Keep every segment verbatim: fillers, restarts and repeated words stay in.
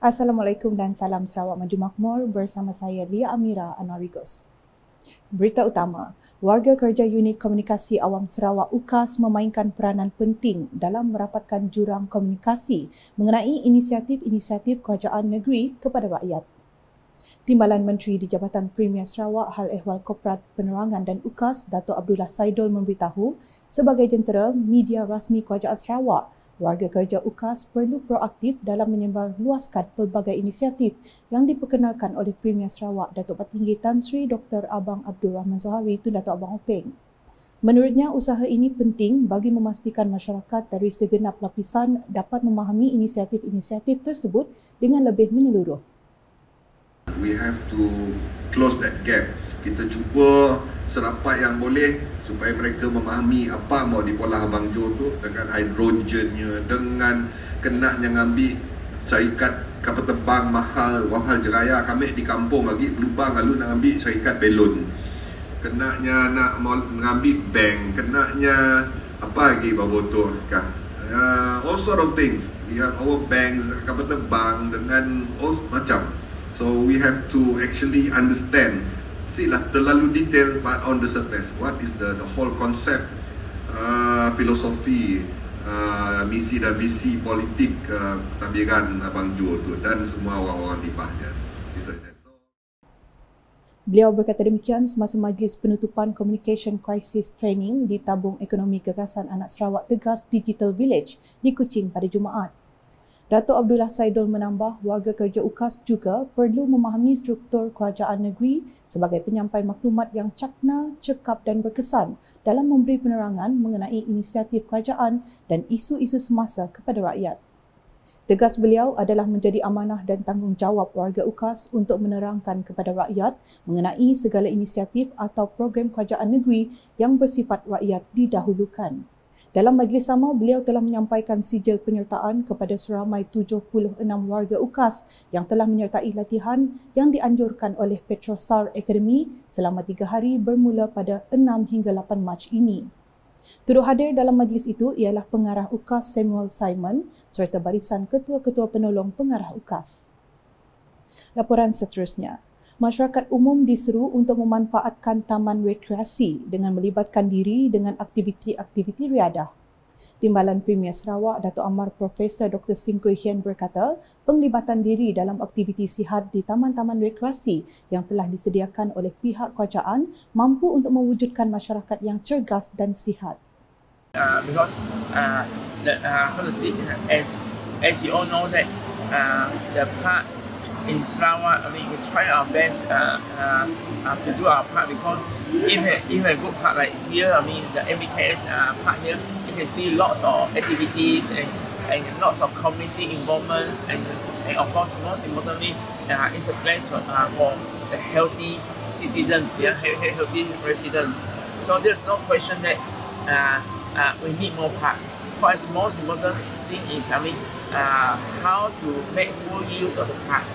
Assalamualaikum dan salam Sarawak Maju Makmur bersama saya Lia Amira Anwarigos. Berita utama, warga kerja Unit Komunikasi Awam Sarawak U K A S memainkan peranan penting dalam merapatkan jurang komunikasi mengenai inisiatif-inisiatif kerajaan negeri kepada rakyat. Timbalan Menteri di Jabatan Premier Sarawak Hal Ehwal Korporat Penerangan dan U K A S, Dato' Abdullah Saidul memberitahu, sebagai jentera media rasmi Kerajaan Sarawak, warga kerja U K A S perlu proaktif dalam menyebar luaskan pelbagai inisiatif yang diperkenalkan oleh Premier Sarawak Datuk Patinggi Tan Sri Doktor Abang Abdul Rahman Zohari Tun Datuk Abang Openg. Menurutnya, usaha ini penting bagi memastikan masyarakat dari segenap lapisan dapat memahami inisiatif-inisiatif tersebut dengan lebih menyeluruh. We have to close that gap. Kita cuba serapat yang boleh supaya mereka memahami apa mau di Polah Abang Jo tu dengan hidrogennya, dengan kenaknya ngambil syarikat kapal terbang mahal, wahal jeraya kami di kampung lagi pelubang lalu nak ambil syarikat belon. Kenaknya nak mengambil bank, kenaknya apa lagi bawa tu kah? Uh, all sort of things. We have our banks, kapal terbang dengan all macam. So we have to actually understand. Silah terlalu detail, but on the surface, what is the the whole concept, uh, filosofi, uh, misi dan visi politik uh, tabiran Abang Jo tu dan semua orang-orang di bawahnya. Beliau berkata demikian semasa majlis penutupan Communication Crisis Training di Tabung Ekonomi Gagasan Anak Sarawak Tegas Digital Village di Kuching pada Jumaat. Dato' Abdullah Saidul menambah, warga kerja U K A S juga perlu memahami struktur kerajaan negeri sebagai penyampai maklumat yang cakna, cekap dan berkesan dalam memberi penerangan mengenai inisiatif kerajaan dan isu-isu semasa kepada rakyat. Tegas beliau adalah menjadi amanah dan tanggungjawab warga U K A S untuk menerangkan kepada rakyat mengenai segala inisiatif atau program kerajaan negeri yang bersifat rakyat didahulukan. Dalam majlis sama, beliau telah menyampaikan sijil penyertaan kepada seramai tujuh puluh enam warga U K A S yang telah menyertai latihan yang dianjurkan oleh Petrosar Academy selama tiga hari bermula pada enam hingga lapan Mac ini. Turut hadir dalam majlis itu ialah pengarah U K A S Samuel Simon serta barisan ketua-ketua penolong pengarah U K A S. Laporan seterusnya. Masyarakat umum diseru untuk memanfaatkan taman rekreasi dengan melibatkan diri dengan aktiviti-aktiviti riadah. Timbalan Premier Sarawak Dato' Amar Profesor Doktor Sim Kui Hian berkata, penglibatan diri dalam aktiviti sihat di taman-taman rekreasi yang telah disediakan oleh pihak kerajaan mampu untuk mewujudkan masyarakat yang cergas dan sihat. Uh, because uh, the, uh, how to say, as as you all know that uh, the park in Sarawak, I mean, we try our best uh, uh, uh, to do our part because if a, if a good park like here, I mean, the M B K S uh, park here, you can see lots of activities and, and lots of community involvements and, and of course, most importantly, uh, it's a place for, uh, for the healthy citizens, yeah, healthy residents. So there's no question that uh, uh, we need more parks. But the most important thing is, I mean, uh, how to make full use of the park.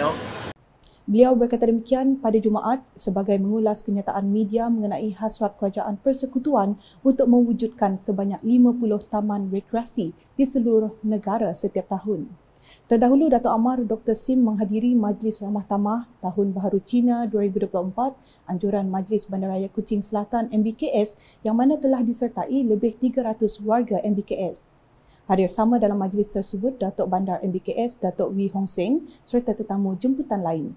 Beliau berkata demikian pada Jumaat sebagai mengulas kenyataan media mengenai hasrat kerajaan persekutuan untuk mewujudkan sebanyak lima puluh taman rekreasi di seluruh negara setiap tahun. Terdahulu, Dato' Amar Doktor Sim menghadiri Majlis Ramah Tamah Tahun Baharu Cina dua ribu dua puluh empat anjuran Majlis Bandaraya Kuching Selatan M B K S yang mana telah disertai lebih tiga ratus warga M B K S. Hadir sama dalam majlis tersebut Datuk Bandar M B K S Datuk Wee Hong Seng serta tetamu jemputan lain.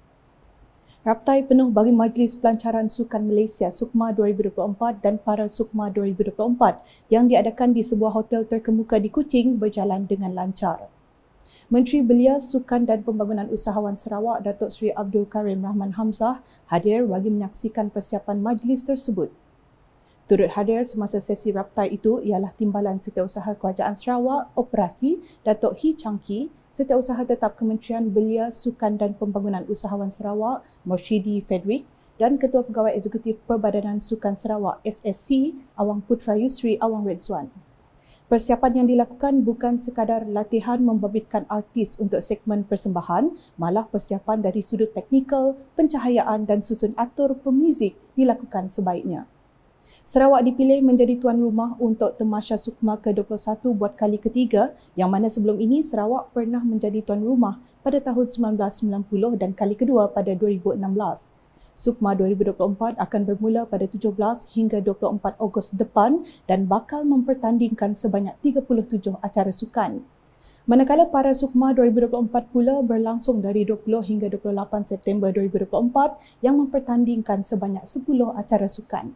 Raptai penuh bagi Majlis Pelancaran Sukan Malaysia Sukma dua ribu dua puluh empat dan Para Sukma dua ribu dua puluh empat yang diadakan di sebuah hotel terkemuka di Kuching berjalan dengan lancar. Menteri Belia, Sukan dan Pembangunan Usahawan Sarawak Datuk Seri Abdul Karim Rahman Hamzah hadir bagi menyaksikan persiapan majlis tersebut. Turut hadir semasa sesi raptai itu ialah Timbalan Setiausaha Kerajaan Sarawak Operasi Datuk Hee Chang Kee, Setiausaha Tetap Kementerian Belia, Sukan dan Pembangunan Usahawan Sarawak Morshidi Frederick dan Ketua Pegawai Eksekutif Perbadanan Sukan Sarawak S S C Awang Putra Yusri Awang Redzwan. Persiapan yang dilakukan bukan sekadar latihan membabitkan artis untuk segmen persembahan, malah persiapan dari sudut teknikal, pencahayaan dan susun atur pemuzik dilakukan sebaiknya. Sarawak dipilih menjadi tuan rumah untuk Tamasya Sukma ke dua puluh satu buat kali ketiga, yang mana sebelum ini Sarawak pernah menjadi tuan rumah pada tahun sembilan belas sembilan puluh dan kali kedua pada dua ribu enam belas. Sukma dua ribu dua puluh empat akan bermula pada tujuh belas hingga dua puluh empat Ogos depan dan bakal mempertandingkan sebanyak tiga puluh tujuh acara sukan. Manakala Para Sukma dua ribu dua puluh empat pula berlangsung dari dua puluh hingga dua puluh lapan September dua ribu dua puluh empat yang mempertandingkan sebanyak sepuluh acara sukan.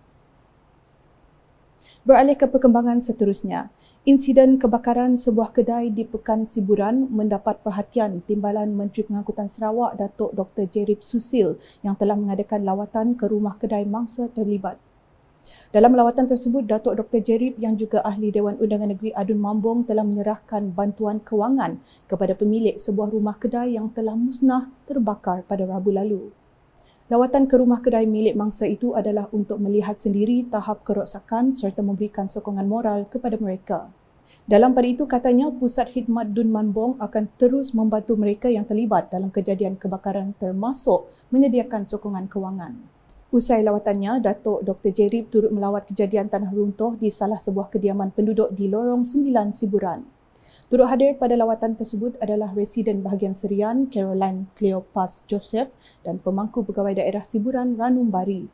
Beralih ke perkembangan seterusnya, insiden kebakaran sebuah kedai di Pekan Siburan mendapat perhatian Timbalan Menteri Pengangkutan Sarawak Datuk Doktor Jerib Susil yang telah mengadakan lawatan ke rumah kedai mangsa terlibat. Dalam lawatan tersebut, Datuk Doktor Jerib yang juga Ahli Dewan Undangan Negeri Adun Mambong telah menyerahkan bantuan kewangan kepada pemilik sebuah rumah kedai yang telah musnah terbakar pada Rabu lalu. Lawatan ke rumah kedai milik mangsa itu adalah untuk melihat sendiri tahap kerosakan serta memberikan sokongan moral kepada mereka. Dalam pada itu katanya, Pusat Khidmat Dun Mambong akan terus membantu mereka yang terlibat dalam kejadian kebakaran termasuk menyediakan sokongan kewangan. Usai lawatannya, Datuk Doktor Jerib turut melawat kejadian tanah runtuh di salah sebuah kediaman penduduk di Lorong sembilan Siburan. Turut hadir pada lawatan tersebut adalah Residen Bahagian Serian Caroline Cleopas Joseph dan Pemangku Pegawai Daerah Siburan Ranum Bari.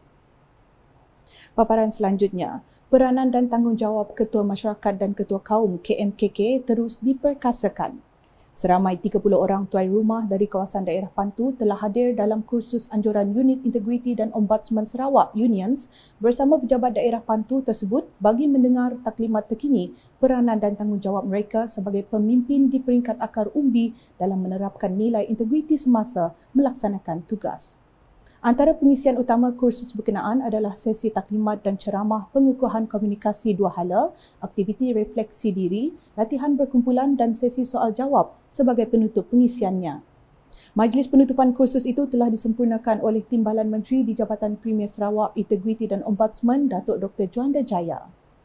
Paparan selanjutnya, peranan dan tanggungjawab Ketua Masyarakat dan Ketua Kaum K M K K terus diperkasakan. Seramai tiga puluh orang tuai rumah dari kawasan daerah Pantu telah hadir dalam kursus anjuran Unit Integriti dan Ombudsman Sarawak Unions bersama pejabat daerah Pantu tersebut bagi mendengar taklimat terkini peranan dan tanggungjawab mereka sebagai pemimpin di peringkat akar umbi dalam menerapkan nilai integriti semasa melaksanakan tugas. Antara pengisian utama kursus berkenaan adalah sesi taklimat dan ceramah pengukuhan komunikasi dua hala, aktiviti refleksi diri, latihan berkumpulan dan sesi soal jawab sebagai penutup pengisiannya. Majlis penutupan kursus itu telah disempurnakan oleh Timbalan Menteri di Jabatan Premier Sarawak, Integriti dan Ombudsman Datuk Doktor Juanda Jaya.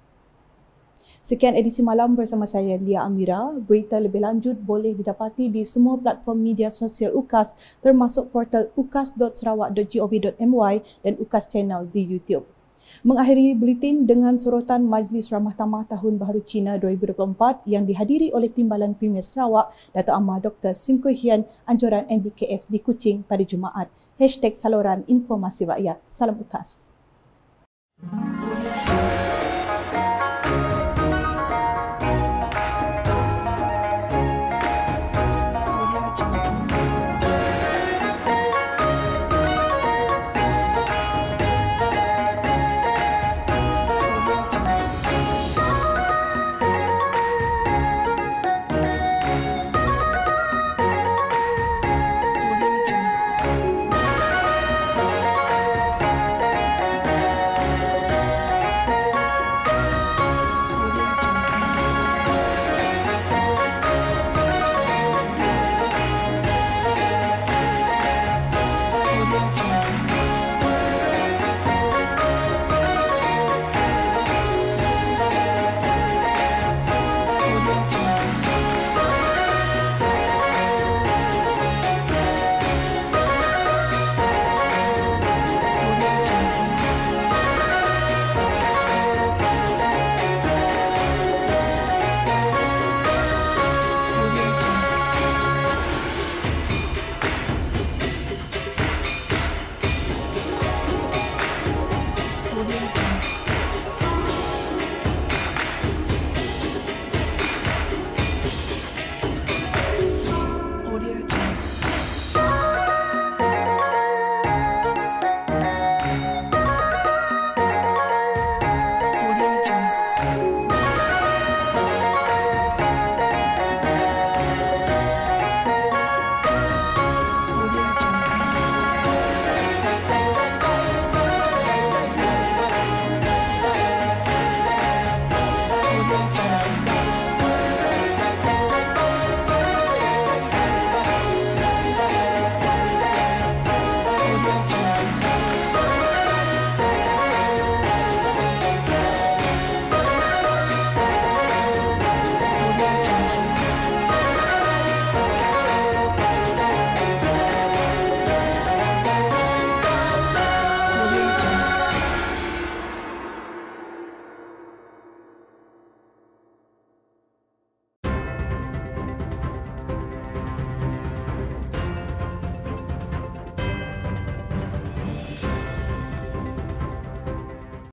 Sekian edisi malam bersama saya Lia Amira. Berita lebih lanjut boleh didapati di semua platform media sosial U K A S termasuk portal ukas dot sarawak dot gov dot my dan U K A S Channel di YouTube. Mengakhiri buletin dengan sorotan Majlis Ramah Tamah Tahun Baharu Cina dua ribu dua puluh empat yang dihadiri oleh Timbalan Premier Sarawak Datuk Amar Doktor Sim Kui Hian anjuran M B K S di Kuching pada Jumaat. Hashtag saluran informasi rakyat. Salam U K A S.